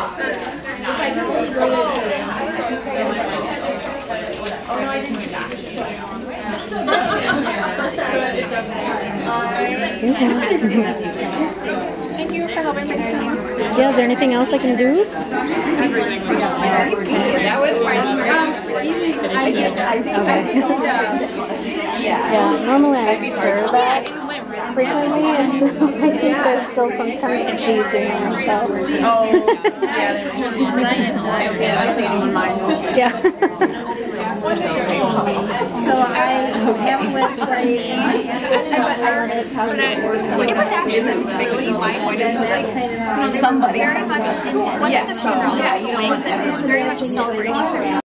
Thank you for helping my students. Yeah, is there anything else I can do? That would Yeah, normally I stir that frequently, and so I think there's still some chunks of cheese in there. So. Yeah. So I have a website. It was actually to make it easy. Somebody. Yes. Yeah, you know, it's very much a celebration.